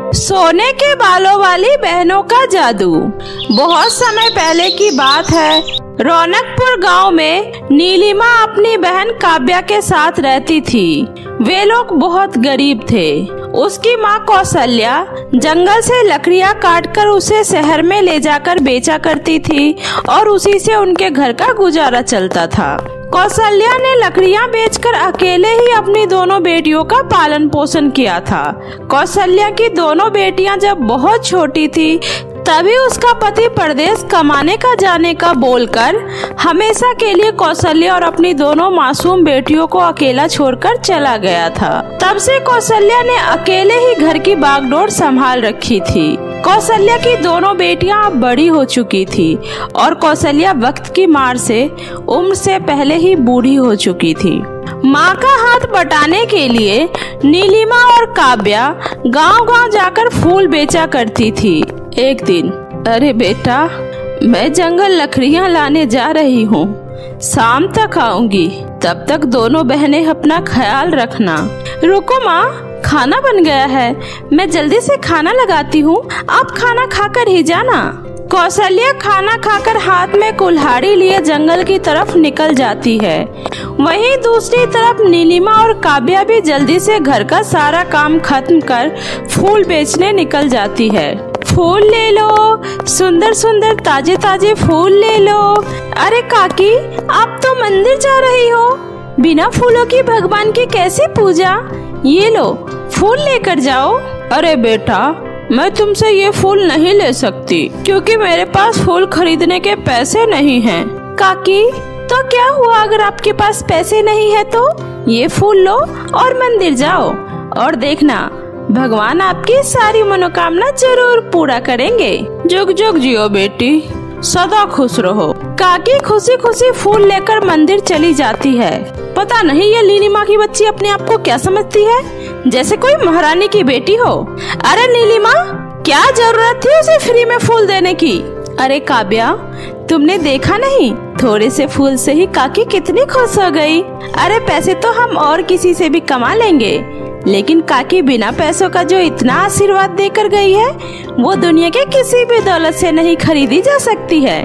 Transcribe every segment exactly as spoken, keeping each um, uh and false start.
सोने के बालों वाली बहनों का जादू। बहुत समय पहले की बात है। रौनकपुर गांव में नीलिमा अपनी बहन काव्या के साथ रहती थी। वे लोग बहुत गरीब थे। उसकी माँ कौशल्या जंगल से लकड़ियाँ काटकर उसे शहर में ले जाकर बेचा करती थी और उसी से उनके घर का गुजारा चलता था। कौशल्या ने लकड़ियां बेचकर अकेले ही अपनी दोनों बेटियों का पालन पोषण किया था। कौशल्या की दोनों बेटियां जब बहुत छोटी थी तभी उसका पति परदेश कमाने का जाने का बोलकर हमेशा के लिए कौशल्या और अपनी दोनों मासूम बेटियों को अकेला छोड़कर चला गया था। तब से कौशल्या ने अकेले ही घर की बागडोर संभाल रखी थी। कौशल्या की दोनों बेटियां अब बड़ी हो चुकी थी और कौशल्या वक्त की मार से उम्र से पहले ही बूढ़ी हो चुकी थी। माँ का हाथ बटाने के लिए नीलिमा और काव्या गांव-गांव जाकर फूल बेचा करती थी। एक दिन, अरे बेटा, मैं जंगल लकड़ियाँ लाने जा रही हूँ, शाम तक आऊंगी, तब तक दोनों बहनें अपना ख्याल रखना। रुको माँ, खाना बन गया है, मैं जल्दी से खाना लगाती हूँ, आप खाना खाकर ही जाना। कौशल्या खाना खाकर हाथ में कुल्हाड़ी लिए जंगल की तरफ निकल जाती है। वहीं दूसरी तरफ नीलिमा और काव्या भी जल्दी से घर का सारा काम खत्म कर फूल बेचने निकल जाती है। फूल ले लो, सुंदर सुंदर ताजे ताजे फूल ले लो। अरे काकी, आप तो मंदिर जा रही हो, बिना फूलों की भगवान की कैसे पूजा? ये लो, फूल लेकर जाओ। अरे बेटा, मैं तुमसे ये फूल नहीं ले सकती क्योंकि मेरे पास फूल खरीदने के पैसे नहीं हैं। काकी, तो क्या हुआ अगर आपके पास पैसे नहीं है तो? ये फूल लो और मंदिर जाओ और देखना, भगवान आपकी सारी मनोकामना जरूर पूरा करेंगे। जुग जुग जियो बेटी, सदा खुश रहो। काकी खुशी खुशी फूल लेकर मंदिर चली जाती है। पता नहीं ये नीलिमा की बच्ची अपने आप को क्या समझती है, जैसे कोई महारानी की बेटी हो। अरे नीलिमा, क्या जरूरत थी उसे फ्री में फूल देने की? अरे काव्या, तुमने देखा नहीं, थोड़े से फूल से ही काकी कितनी खुश हो गई। अरे पैसे तो हम और किसी से भी कमा लेंगे, लेकिन काकी बिना पैसों का जो इतना आशीर्वाद देकर गई है वो दुनिया के किसी भी दौलत से नहीं खरीदी जा सकती है।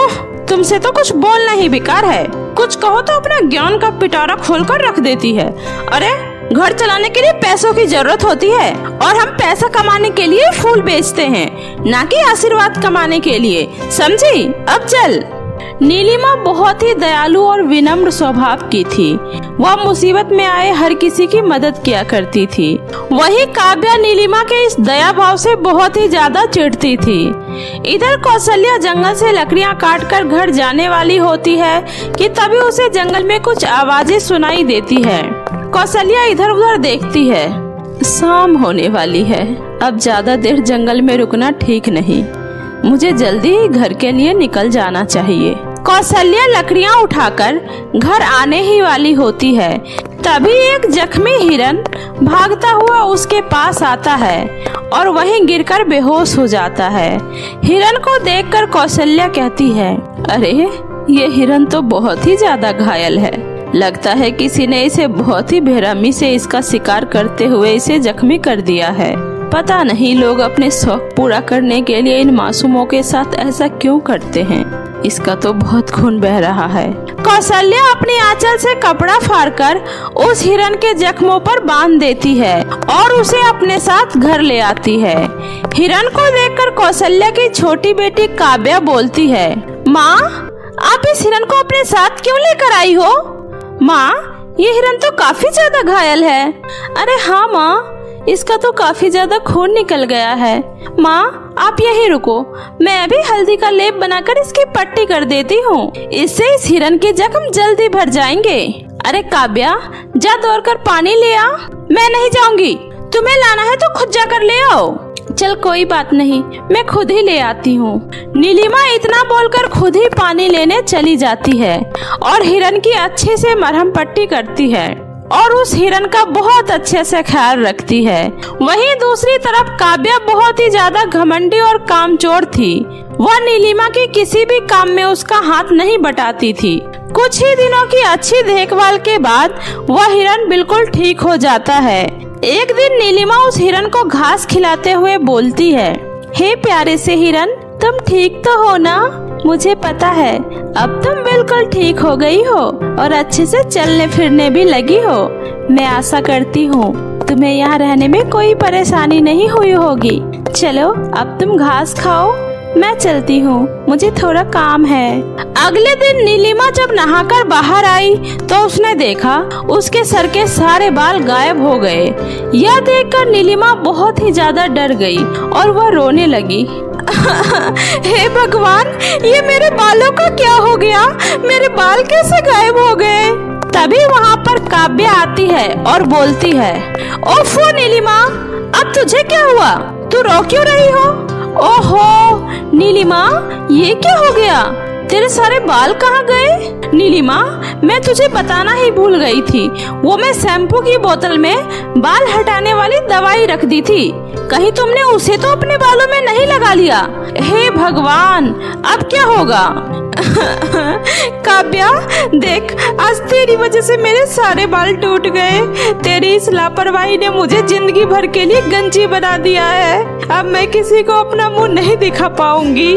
तुमसे तो कुछ बोलना ही बेकार है, कुछ कहो तो अपना ज्ञान का पिटारा खोलकर रख देती है। अरे घर चलाने के लिए पैसों की जरूरत होती है और हम पैसा कमाने के लिए फूल बेचते हैं, ना कि आशीर्वाद कमाने के लिए, समझी? अब चल। नीलिमा बहुत ही दयालु और विनम्र स्वभाव की थी। वह मुसीबत में आए हर किसी की मदद किया करती थी। वही काव्या नीलिमा के इस दया भाव से बहुत ही ज्यादा चिढ़ती थी। इधर कौशल्या जंगल से लकड़ियां काटकर घर जाने वाली होती है कि तभी उसे जंगल में कुछ आवाजें सुनाई देती है। कौशल्या इधर उधर देखती है। शाम होने वाली है, अब ज्यादा देर जंगल में रुकना ठीक नहीं, मुझे जल्दी ही घर के लिए निकल जाना चाहिए। कौशल्या लकड़ियां उठाकर घर आने ही वाली होती है, तभी एक जख्मी हिरन भागता हुआ उसके पास आता है और वहीं गिरकर बेहोश हो जाता है। हिरन को देखकर कौशल्या कहती है, अरे ये हिरन तो बहुत ही ज्यादा घायल है, लगता है किसी ने इसे बहुत ही बेरहमी से इसका शिकार करते हुए इसे जख्मी कर दिया है। पता नहीं लोग अपने शौक पूरा करने के लिए इन मासूमों के साथ ऐसा क्यों करते हैं, इसका तो बहुत खून बह रहा है। कौशल्या अपनी आंचल से कपड़ा फाड़कर उस हिरन के जख्मों पर बांध देती है और उसे अपने साथ घर ले आती है। हिरन को देखकर कौशल्या की छोटी बेटी काव्या बोलती है, माँ, आप इस हिरन को अपने साथ क्यों लेकर आई हो? माँ, ये हिरन तो काफी ज्यादा घायल है। अरे हाँ माँ, इसका तो काफी ज्यादा खून निकल गया है। माँ, आप यहीं रुको, मैं अभी हल्दी का लेप बनाकर इसकी पट्टी कर देती हूँ, इससे इस हिरन के जख्म जल्दी भर जाएंगे। अरे काव्या, जा दौड़कर पानी ले आ। मैं नहीं जाऊंगी, तुम्हें लाना है तो खुद जाकर ले आओ। चल कोई बात नहीं, मैं खुद ही ले आती हूँ। नीलिमा इतना बोलकर खुद ही पानी लेने चली जाती है और हिरन की अच्छे से मरहम पट्टी करती है और उस हिरन का बहुत अच्छे से ख्याल रखती है। वहीं दूसरी तरफ काव्या बहुत ही ज्यादा घमंडी और कामचोर थी। वह नीलिमा की किसी भी काम में उसका हाथ नहीं बटाती थी। कुछ ही दिनों की अच्छी देखभाल के बाद वह हिरन बिल्कुल ठीक हो जाता है। एक दिन नीलिमा उस हिरन को घास खिलाते हुए बोलती है, हे प्यारे से हिरन, तुम ठीक तो हो ना? मुझे पता है अब तुम बिल्कुल ठीक हो गई हो और अच्छे से चलने फिरने भी लगी हो। मैं आशा करती हूँ तुम्हें यहाँ रहने में कोई परेशानी नहीं हुई होगी। चलो अब तुम घास खाओ, मैं चलती हूँ, मुझे थोड़ा काम है। अगले दिन नीलिमा जब नहाकर बाहर आई तो उसने देखा उसके सर के सारे बाल गायब हो गए। यह देखकर नीलिमा बहुत ही ज्यादा डर गई और वह रोने लगी। हे भगवान, ये मेरे बालों का क्या हो गया? मेरे बाल कैसे गायब हो गए? तभी वहाँ पर काव्या आती है और बोलती है, ओफो नीलिमा, अब तुझे क्या हुआ? तू रो क्यों रही हो? ओहो नीलिमा, ये क्या हो गया? तेरे सारे बाल कहाँ गए? नीलिमा, मैं तुझे बताना ही भूल गई थी, वो मैं शैम्पू की बोतल में बाल हटाने वाली दवाई रख दी थी। कहीं तुमने उसे तो अपने बालों में नहीं लगा लिया? हे भगवान, अब क्या होगा? काव्या देख, आज तेरी वजह से मेरे सारे बाल टूट गए। तेरी इस लापरवाही ने मुझे जिंदगी भर के लिए गंजी बना दिया है। अब मैं किसी को अपना मुंह नहीं दिखा पाऊंगी।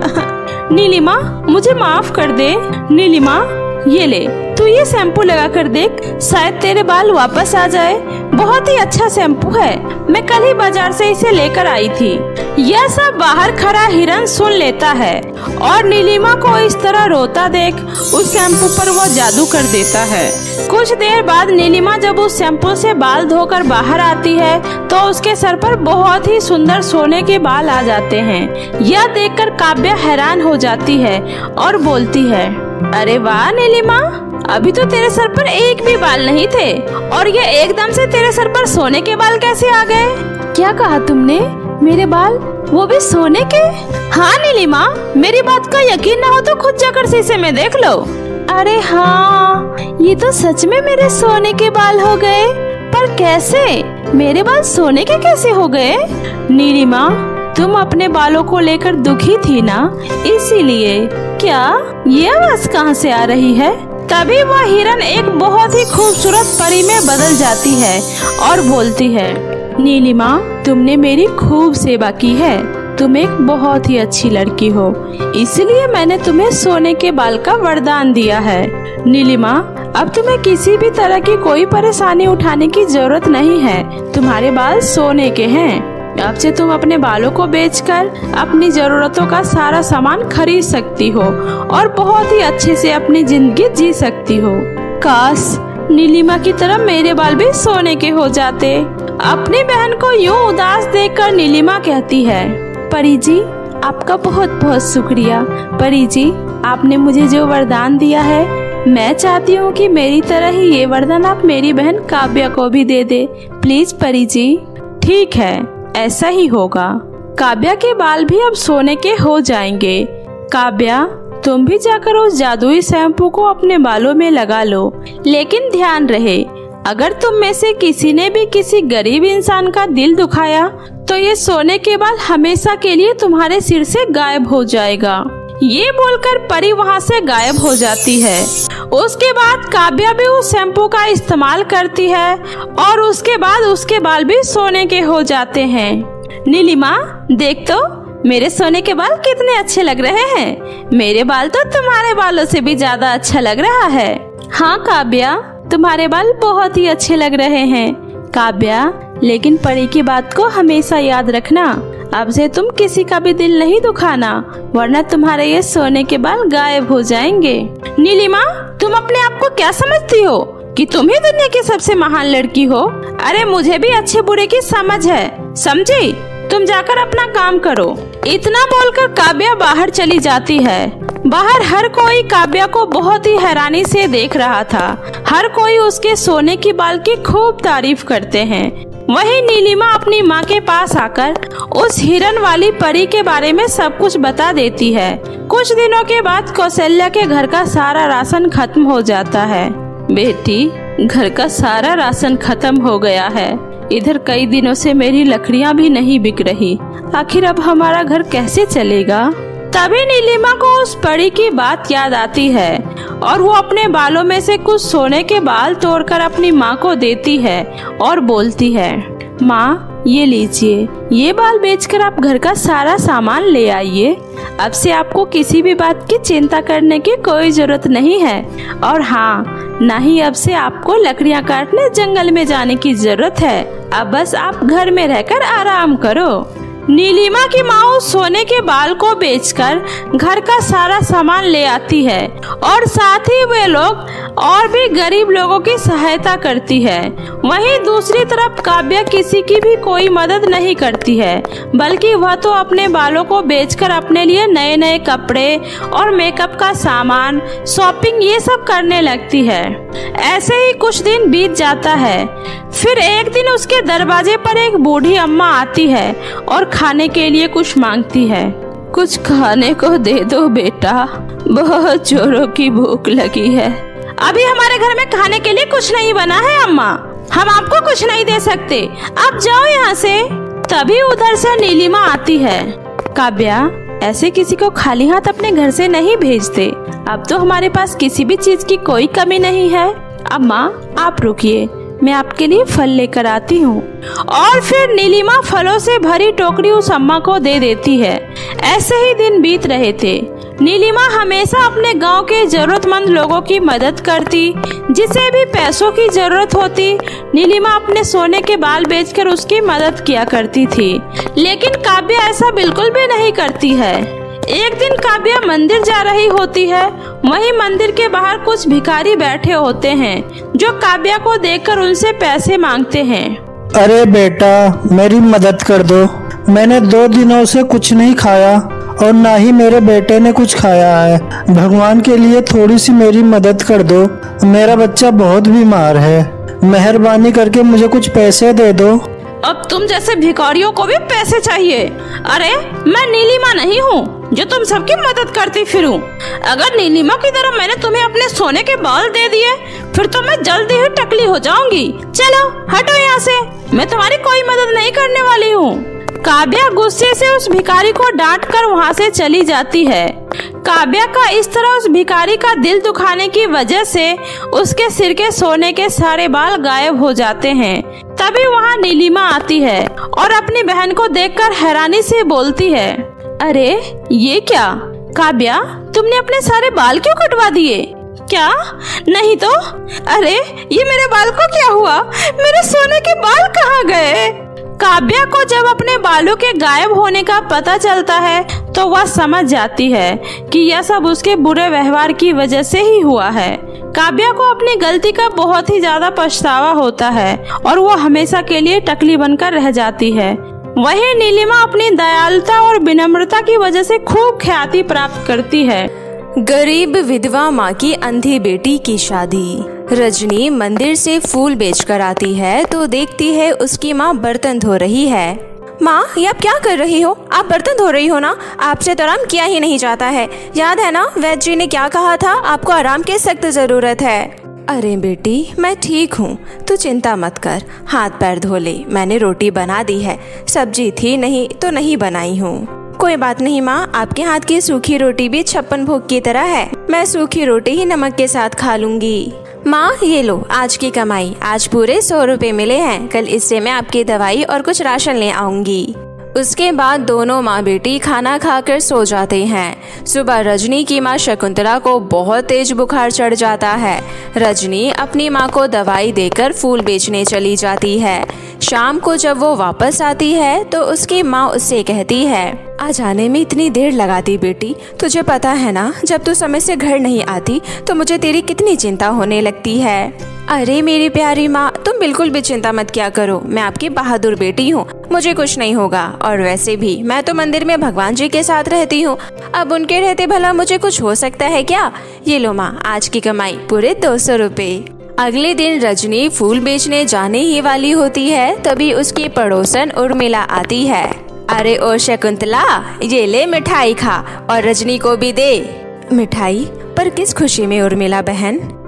नीलिमा, मुझे माफ कर दे। नीलिमा, ये ले, तू ये शैम्पू लगा कर देख, शायद तेरे बाल वापस आ जाए। बहुत ही अच्छा शैम्पू है, मैं कल ही बाजार से इसे लेकर आई थी। यह सब बाहर खड़ा हिरन सुन लेता है और नीलिमा को इस तरह रोता देख उस शैम्पू पर वो जादू कर देता है। कुछ देर बाद नीलिमा जब उस शैम्पू से बाल धोकर बाहर आती है तो उसके सर पर बहुत ही सुंदर सोने के बाल आ जाते हैं। यह देखकर काव्या हैरान हो जाती है और बोलती है, अरे वाह नीलिमा, अभी तो तेरे सर पर एक भी बाल नहीं थे और ये एकदम से तेरे सर पर सोने के बाल कैसे आ गए? क्या कहा तुमने? मेरे बाल, वो भी सोने के? हाँ नीलिमा, मेरी बात का यकीन न हो तो खुद जाकर शीशे में देख लो। अरे हाँ, ये तो सच में मेरे सोने के बाल हो गए। पर कैसे? मेरे बाल सोने के कैसे हो गए? नीलिमा, तुम अपने बालों को लेकर दुखी थी ना, इसीलिए। क्या ये आवाज कहाँ से आ रही है? तभी वह हिरन एक बहुत ही खूबसूरत परी में बदल जाती है और बोलती है, नीलिमा, तुमने मेरी खूब सेवा की है। तुम एक बहुत ही अच्छी लड़की हो, इसलिए मैंने तुम्हें सोने के बाल का वरदान दिया है। नीलिमा, अब तुम्हें किसी भी तरह की कोई परेशानी उठाने की जरूरत नहीं है। तुम्हारे बाल सोने के हैं। अब से तुम अपने बालों को बेचकर अपनी जरूरतों का सारा सामान खरीद सकती हो और बहुत ही अच्छे से अपनी जिंदगी जी सकती हो। काश नीलिमा की तरह मेरे बाल भी सोने के हो जाते। अपनी बहन को यूं उदास देखकर नीलिमा कहती है, परी जी, आपका बहुत बहुत शुक्रिया। परी जी, आपने मुझे जो वरदान दिया है, मैं चाहती हूँ कि मेरी तरह ही ये वरदान आप मेरी बहन काव्या को भी दे दे। प्लीज परी जी। ठीक है, ऐसा ही होगा। काव्या के बाल भी अब सोने के हो जाएंगे। काव्या, तुम भी जाकर उस जादुई शैम्पू को अपने बालों में लगा लो, लेकिन ध्यान रहे, अगर तुम में से किसी ने भी किसी गरीब इंसान का दिल दुखाया तो ये सोने के बाल हमेशा के लिए तुम्हारे सिर से गायब हो जाएगा। ये बोलकर परी वहाँ से गायब हो जाती है। उसके बाद काव्या भी उस शैम्पू का इस्तेमाल करती है और उसके बाद उसके बाल भी सोने के हो जाते हैं। नीलिमा, देख तो मेरे सोने के बाल कितने अच्छे लग रहे हैं। मेरे बाल तो तुम्हारे बालों से भी ज्यादा अच्छा लग रहा है। हाँ काव्या, तुम्हारे बाल बहुत ही अच्छे लग रहे हैं। काव्या, लेकिन परी की बात को हमेशा याद रखना, अब से तुम किसी का भी दिल नहीं दुखाना, वरना तुम्हारे ये सोने के बाल गायब हो जाएंगे। नीलिमा, तुम अपने आप को क्या समझती हो कि तुम ही दुनिया की सबसे महान लड़की हो? अरे मुझे भी अच्छे बुरे की समझ है, समझी? तुम जाकर अपना काम करो। इतना बोलकर काव्या बाहर चली जाती है। बाहर हर कोई काव्या को बहुत ही हैरानी से देख रहा था। हर कोई उसके सोने की बाल की खूब तारीफ करते हैं। वहीं नीलिमा अपनी माँ के पास आकर उस हिरन वाली परी के बारे में सब कुछ बता देती है। कुछ दिनों के बाद कौशल्या के घर का सारा राशन खत्म हो जाता है। बेटी, घर का सारा राशन खत्म हो गया है। इधर कई दिनों से मेरी लकड़ियाँ भी नहीं बिक रही। आखिर अब हमारा घर कैसे चलेगा? तभी नीलिमा को उस परी की बात याद आती है और वो अपने बालों में से कुछ सोने के बाल तोड़कर अपनी माँ को देती है और बोलती है, माँ ये लीजिए, ये बाल बेचकर आप घर का सारा सामान ले आइए। अब से आपको किसी भी बात की चिंता करने की कोई जरूरत नहीं है। और हाँ, ना ही अब से आपको लकड़ियाँ काटने जंगल में जाने की जरूरत है। अब बस आप घर में रहकर आराम करो। नीलिमा की माँ उस सोने के बाल को बेचकर घर का सारा सामान ले आती है और साथ ही वे लोग और भी गरीब लोगों की सहायता करती है। वहीं दूसरी तरफ काव्या किसी की भी कोई मदद नहीं करती है, बल्कि वह तो अपने बालों को बेचकर अपने लिए नए नए कपड़े और मेकअप का सामान, शॉपिंग ये सब करने लगती है। ऐसे ही कुछ दिन बीत जाता है। फिर एक दिन उसके दरवाजे पर एक बूढ़ी अम्मा आती है और खाने के लिए कुछ मांगती है। कुछ खाने को दे दो बेटा, बहुत जोरों की भूख लगी है। अभी हमारे घर में खाने के लिए कुछ नहीं बना है अम्मा, हम आपको कुछ नहीं दे सकते, आप जाओ यहाँ से। तभी उधर से नीलिमा आती है। काव्या, ऐसे किसी को खाली हाथ अपने घर से नहीं भेजते। अब तो हमारे पास किसी भी चीज की कोई कमी नहीं है। अम्मा आप रुकिए, मैं आपके लिए फल लेकर आती हूँ। और फिर नीलिमा फलों से भरी टोकरी उस अम्मा को दे देती है। ऐसे ही दिन बीत रहे थे। नीलिमा हमेशा अपने गांव के जरूरतमंद लोगों की मदद करती। जिसे भी पैसों की जरूरत होती, नीलिमा अपने सोने के बाल बेचकर उसकी मदद किया करती थी। लेकिन काव्या ऐसा बिल्कुल भी नहीं करती है। एक दिन काव्या मंदिर जा रही होती है। वहीं मंदिर के बाहर कुछ भिखारी बैठे होते हैं जो काव्या को देखकर उनसे पैसे मांगते हैं। अरे बेटा, मेरी मदद कर दो, मैंने दो दिनों से कुछ नहीं खाया और ना ही मेरे बेटे ने कुछ खाया है। भगवान के लिए थोड़ी सी मेरी मदद कर दो, मेरा बच्चा बहुत बीमार है। मेहरबानी करके मुझे कुछ पैसे दे दो। अब तुम जैसे भिखारियों को भी पैसे चाहिए? अरे मैं नीलिमा नहीं हूँ जो तुम सबकी मदद करती फिरूं। अगर नीलिमा की तरह मैंने तुम्हें अपने सोने के बाल दे दिए, फिर तो मैं जल्दी ही टकली हो जाऊंगी। चलो हटो यहाँ से, मैं तुम्हारी कोई मदद नहीं करने वाली हूँ। काव्या गुस्से से उस भिखारी को डांट कर वहाँ से चली जाती है। काव्या का इस तरह उस भिखारी का दिल दुखाने की वजह से उसके सिर के सोने के सारे बाल गायब हो जाते हैं। तभी वहाँ नीलिमा आती है और अपनी बहन को देखकर हैरानी से बोलती है, अरे ये क्या काव्या, तुमने अपने सारे बाल क्यों कटवा दिए? क्या? नहीं तो। अरे ये मेरे बाल को क्या हुआ? मेरे सोने के बाल कहाँ गए? काव्या को जब अपने बालों के गायब होने का पता चलता है तो वह समझ जाती है कि यह सब उसके बुरे व्यवहार की वजह से ही हुआ है। काव्या को अपनी गलती का बहुत ही ज्यादा पछतावा होता है और वो हमेशा के लिए टकली बनकर रह जाती है। वहीं नीलिमा अपनी दयालुता और विनम्रता की वजह से खूब ख्याति प्राप्त करती है। गरीब विधवा माँ की अंधी बेटी की शादी। रजनी मंदिर से फूल बेचकर आती है तो देखती है उसकी माँ बर्तन धो रही है। माँ, ये आप क्या कर रही हो? आप बर्तन धो रही हो ना? आपसे तो आराम किया ही नहीं जाता है। याद है ना वैद्य जी ने क्या कहा था, आपको आराम की सख्त जरूरत है। अरे बेटी, मैं ठीक हूँ, तू चिंता मत कर, हाथ पैर धो ले, मैंने रोटी बना दी है। सब्जी थी नहीं तो नहीं बनाई हूँ। कोई बात नहीं माँ, आपके हाथ की सूखी रोटी भी छप्पन भोग की तरह है। मैं सूखी रोटी ही नमक के साथ खा लूंगी। माँ ये लो आज की कमाई, आज पूरे सौ रुपए मिले हैं। कल इससे मैं आपकी दवाई और कुछ राशन ले आऊंगी। उसके बाद दोनों माँ बेटी खाना खाकर सो जाते हैं। सुबह रजनी की माँ शकुंतला को बहुत तेज बुखार चढ़ जाता है। रजनी अपनी माँ को दवाई देकर फूल बेचने चली जाती है। शाम को जब वो वापस आती है तो उसकी माँ उससे कहती है, आज आने में इतनी देर लगाती बेटी, तुझे पता है ना जब तू समय से घर नहीं आती तो मुझे तेरी कितनी चिंता होने लगती है। अरे मेरी प्यारी माँ, तुम बिल्कुल भी चिंता मत किया करो, मैं आपकी बहादुर बेटी हूँ, मुझे कुछ नहीं होगा। और वैसे भी मैं तो मंदिर में भगवान जी के साथ रहती हूँ, अब उनके रहते भला मुझे कुछ हो सकता है क्या? ये लो माँ आज की कमाई पूरे दो सौ रुपए। अगले दिन रजनी फूल बेचने जाने ही वाली होती है, तभी उसकी पड़ोसन उर्मिला आती है। अरे ओ शकुंतला, ये ले मिठाई खा और रजनी को भी दे। मिठाई? पर किस खुशी में उर्मिला बहन?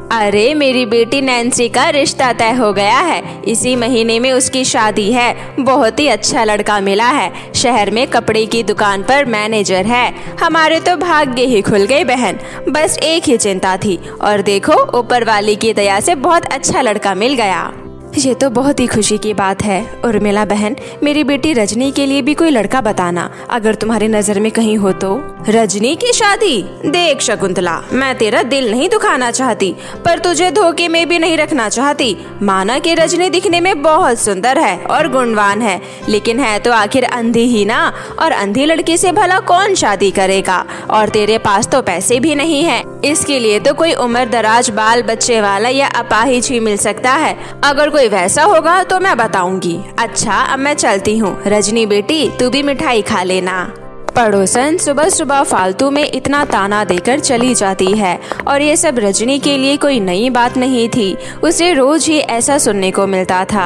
अरे मेरी बेटी नैन्सी का रिश्ता तय हो गया है। इसी महीने में उसकी शादी है। बहुत ही अच्छा लड़का मिला है। शहर में कपड़े की दुकान पर मैनेजर है। हमारे तो भाग्य ही खुल गए बहन। बस एक ही चिंता थी और देखो ऊपर वाली की दया से बहुत अच्छा लड़का मिल गया। ये तो बहुत ही खुशी की बात है। उर्मिला बहन, मेरी बेटी रजनी के लिए भी कोई लड़का बताना, अगर तुम्हारी नजर में कहीं हो तो। रजनी की शादी? देख शकुंतला, मैं तेरा दिल नहीं दुखाना चाहती, पर तुझे धोखे में भी नहीं रखना चाहती। माना कि रजनी दिखने में बहुत सुंदर है और गुणवान है, लेकिन है तो आखिर अंधी ही ना, और अंधी लड़की से भला कौन शादी करेगा। और तेरे पास तो पैसे भी नहीं है, इसके लिए तो कोई उम्र दराज बाल बच्चे वाला या अपाहिज ही मिल सकता है। अगर कोई वैसा होगा तो मैं बताऊंगी। अच्छा, अब मैं चलती हूँ। रजनी बेटी, तू भी मिठाई खा लेना। पड़ोसन सुबह सुबह फालतू में इतना ताना देकर चली जाती है, और ये सब रजनी के लिए कोई नई बात नहीं थी। उसे रोज ही ऐसा सुनने को मिलता था।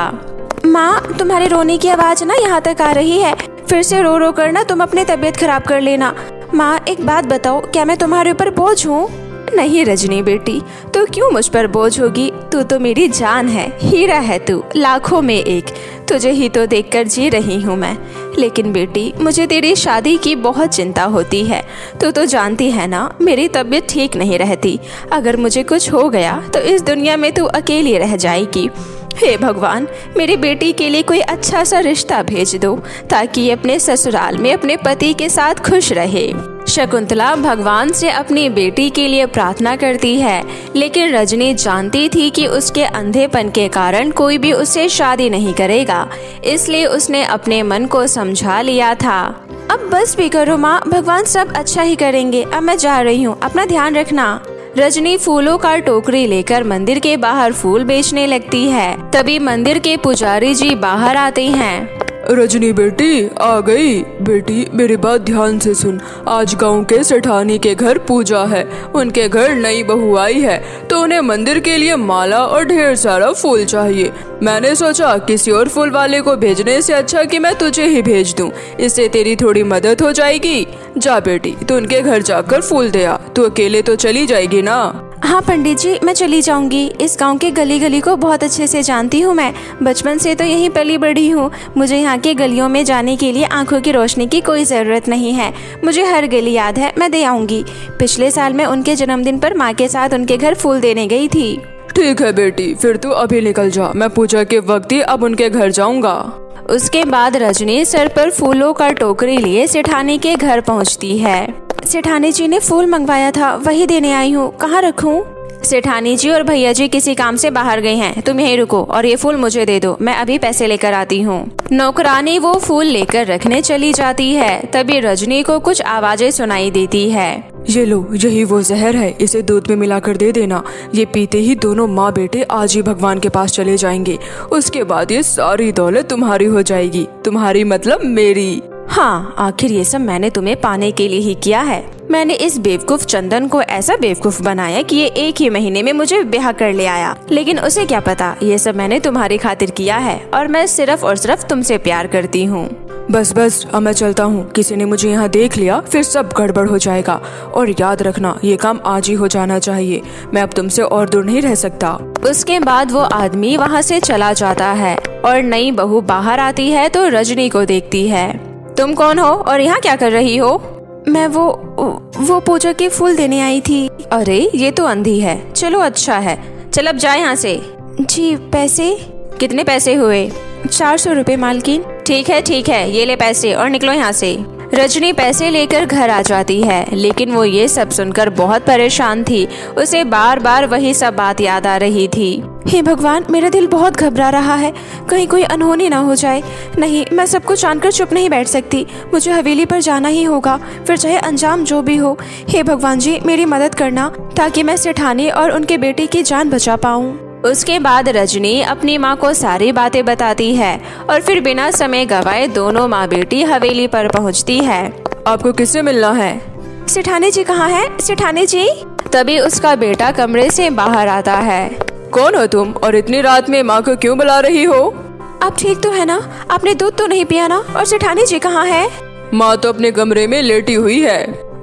माँ, तुम्हारे रोने की आवाज ना यहाँ तक आ रही है। फिर से रो रो कर ना तुम अपनी तबीयत खराब कर लेना। माँ, एक बात बताओ, क्या मैं तुम्हारे ऊपर बोझ हूँ? नहीं रजनी बेटी, तो क्यों मुझ पर बोझ होगी? तू तो मेरी जान है, हीरा है तू, लाखों में एक। तुझे ही तो देखकर जी रही हूँ मैं। लेकिन बेटी, मुझे तेरी शादी की बहुत चिंता होती है। तू तो जानती है ना, मेरी तबीयत ठीक नहीं रहती। अगर मुझे कुछ हो गया तो इस दुनिया में तू अकेली रह जाएगी। हे भगवान, मेरी बेटी के लिए कोई अच्छा सा रिश्ता भेज दो, ताकि अपने ससुराल में अपने पति के साथ खुश रहे। शकुंतला भगवान से अपनी बेटी के लिए प्रार्थना करती है, लेकिन रजनी जानती थी कि उसके अंधेपन के कारण कोई भी उससे शादी नहीं करेगा, इसलिए उसने अपने मन को समझा लिया था। अब बस भी करो माँ, भगवान सब अच्छा ही करेंगे। अब मैं जा रही हूँ, अपना ध्यान रखना। रजनी फूलों का टोकरी लेकर मंदिर के बाहर फूल बेचने लगती है। तभी मंदिर के पुजारी जी बाहर आते हैं। रजनी बेटी, आ गई। बेटी, मेरी बात ध्यान से सुन। आज गांव के सेठानी के घर पूजा है। उनके घर नई बहू आई है, तो उन्हें मंदिर के लिए माला और ढेर सारा फूल चाहिए। मैंने सोचा किसी और फूल वाले को भेजने से अच्छा कि मैं तुझे ही भेज दूं। इससे तेरी थोड़ी मदद हो जाएगी। जा बेटी, तू उनके घर जाकर फूल दे आ। तू अकेले तो चली जाएगी ना? हाँ पंडित जी, मैं चली जाऊंगी। इस गांव के गली गली को बहुत अच्छे से जानती हूँ मैं। बचपन से तो यहीं पली बड़ी हूँ। मुझे यहाँ के गलियों में जाने के लिए आंखों की रोशनी की कोई ज़रूरत नहीं है। मुझे हर गली याद है, मैं दे आऊंगी। पिछले साल मैं उनके जन्मदिन पर माँ के साथ उनके घर फूल देने गई थी। ठीक है बेटी, फिर तू अभी निकल जा। मैं पूजा के वक्त ही अब उनके घर जाऊंगा। उसके बाद रजनी सर पर फूलों का टोकरी लिए सेठानी के घर पहुँचती है। सेठानी जी ने फूल मंगवाया था, वही देने आई हूँ। कहाँ रखूँ? सेठानी जी और भैया जी किसी काम से बाहर गए हैं, तुम यहीं रुको और ये फूल मुझे दे दो, मैं अभी पैसे लेकर आती हूँ। नौकरानी वो फूल लेकर रखने चली जाती है। तभी रजनी को कुछ आवाजें सुनाई देती है। ये लो, यही वो जहर है, इसे दूध में मिलाकर दे देना। ये पीते ही दोनों माँ बेटे आज ही भगवान के पास चले जाएंगे। उसके बाद ये सारी दौलत तुम्हारी हो जाएगी। तुम्हारी मतलब मेरी। हाँ, आखिर ये सब मैंने तुम्हें पाने के लिए ही किया है। मैंने इस बेवकूफ चंदन को ऐसा बेवकूफ बनाया कि ये एक ही महीने में मुझे ब्याह कर ले आया। लेकिन उसे क्या पता, ये सब मैंने तुम्हारी खातिर किया है और मैं सिर्फ और सिर्फ तुमसे प्यार करती हूँ। बस बस, अब मैं चलता हूँ। किसी ने मुझे यहाँ देख लिया फिर सब गड़बड़ हो जाएगा। और याद रखना, ये काम आज ही हो जाना चाहिए। मैं अब तुमसे और दूर नहीं रह सकता। उसके बाद वो आदमी वहाँ से चला जाता है और नई बहू बाहर आती है तो रजनी को देखती है। तुम कौन हो और यहाँ क्या कर रही हो? मैं वो वो पूजा के फूल देने आई थी। अरे ये तो अंधी है। चलो अच्छा है, चल अब जाए यहाँ से। जी, पैसे? कितने पैसे हुए? चार सौ रुपए मालकिन। ठीक है ठीक है, ये ले पैसे और निकलो यहाँ से। रजनी पैसे लेकर घर आ जाती है, लेकिन वो ये सब सुनकर बहुत परेशान थी। उसे बार बार वही सब बात याद आ रही थी। हे भगवान, मेरा दिल बहुत घबरा रहा है, कहीं कोई अनहोनी ना हो जाए। नहीं, मैं सब कुछ जानकर चुप नहीं बैठ सकती। मुझे हवेली पर जाना ही होगा, फिर चाहे अंजाम जो भी हो। हे भगवान जी, मेरी मदद करना ताकि मैं सेठानी और उनके बेटे की जान बचा पाऊँ। उसके बाद रजनी अपनी माँ को सारी बातें बताती है और फिर बिना समय गवाए दोनों माँ बेटी हवेली पर पहुँचती है। आपको किससे मिलना है? सेठानी जी कहाँ है? सेठानी जी। तभी उसका बेटा कमरे से बाहर आता है। कौन हो तुम और इतनी रात में माँ को क्यों बुला रही हो? आप ठीक तो है ना? आपने दूध तो नहीं पिया ना? और सेठानी जी कहाँ है? माँ तो अपने कमरे में लेटी हुई है।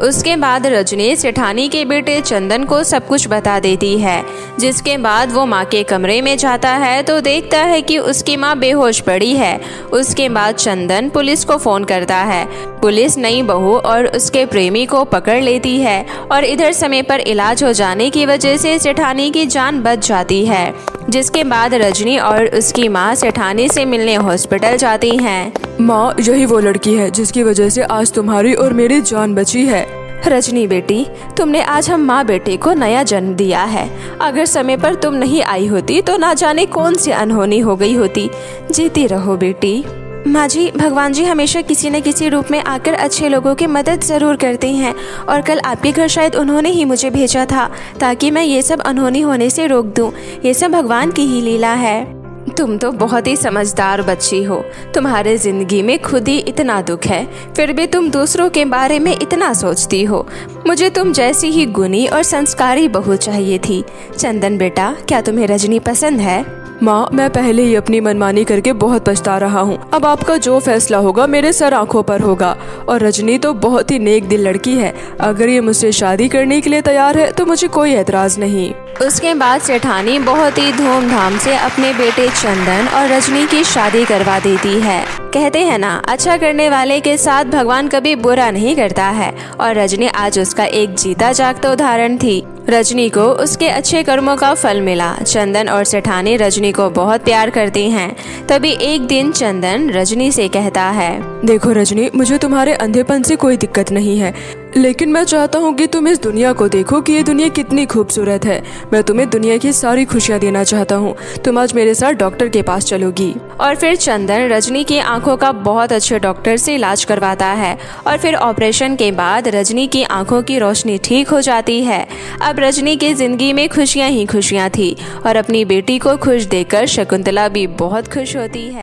उसके बाद रजनी सेठानी के बेटे चंदन को सब कुछ बता देती है। जिसके बाद वो माँ के कमरे में जाता है तो देखता है कि उसकी माँ बेहोश पड़ी है। उसके बाद चंदन पुलिस को फोन करता है। पुलिस नई बहू और उसके प्रेमी को पकड़ लेती है और इधर समय पर इलाज हो जाने की वजह से सेठानी की जान बच जाती है। जिसके बाद रजनी और उसकी माँ सेठानी से मिलने हॉस्पिटल जाती हैं। माँ, यही वो लड़की है जिसकी वजह से आज तुम्हारी और मेरी जान बची है। रजनी बेटी, तुमने आज हम माँ बेटे को नया जन्म दिया है। अगर समय पर तुम नहीं आई होती तो ना जाने कौन सी अनहोनी हो गई होती। जीती रहो बेटी। माँ जी, भगवान जी हमेशा किसी न किसी रूप में आकर अच्छे लोगों की मदद ज़रूर करते हैं और कल आपके घर शायद उन्होंने ही मुझे भेजा था ताकि मैं ये सब अनहोनी होने से रोक दूं। ये सब भगवान की ही लीला है। तुम तो बहुत ही समझदार बच्ची हो। तुम्हारे जिंदगी में खुद ही इतना दुख है, फिर भी तुम दूसरों के बारे में इतना सोचती हो। मुझे तुम जैसी ही गुणी और संस्कारी बहू चाहिए थी। चंदन बेटा, क्या तुम्हें रजनी पसंद है? माँ, मैं पहले ही अपनी मनमानी करके बहुत पछता रहा हूँ। अब आपका जो फैसला होगा मेरे सर आंखों पर होगा। और रजनी तो बहुत ही नेक दिल लड़की है। अगर ये मुझसे शादी करने के लिए तैयार है तो मुझे कोई एतराज नहीं। उसके बाद सेठानी बहुत ही धूमधाम से अपने बेटे चंदन और रजनी की शादी करवा देती है। कहते हैं ना, अच्छा करने वाले के साथ भगवान कभी बुरा नहीं करता है। और रजनी आज उसका एक जीता जागता उदाहरण थी। रजनी को उसके अच्छे कर्मों का फल मिला। चंदन और सेठानी रजनी को बहुत प्यार करती हैं। तभी एक दिन चंदन रजनी से कहता है, देखो रजनी, मुझे तुम्हारे अंधेपन से कोई दिक्कत नहीं है, लेकिन मैं चाहता हूँ कि तुम इस दुनिया को देखो कि ये दुनिया कितनी खूबसूरत है। मैं तुम्हें दुनिया की सारी खुशियाँ देना चाहता हूँ। तुम आज मेरे साथ डॉक्टर के पास चलोगी। और फिर चंदन रजनी की आंखों का बहुत अच्छे डॉक्टर से इलाज करवाता है और फिर ऑपरेशन के बाद रजनी की आंखों की रोशनी ठीक हो जाती है। अब रजनी की जिंदगी में खुशियाँ ही खुशियाँ थी और अपनी बेटी को खुश देखकर शकुंतला भी बहुत खुश होती है।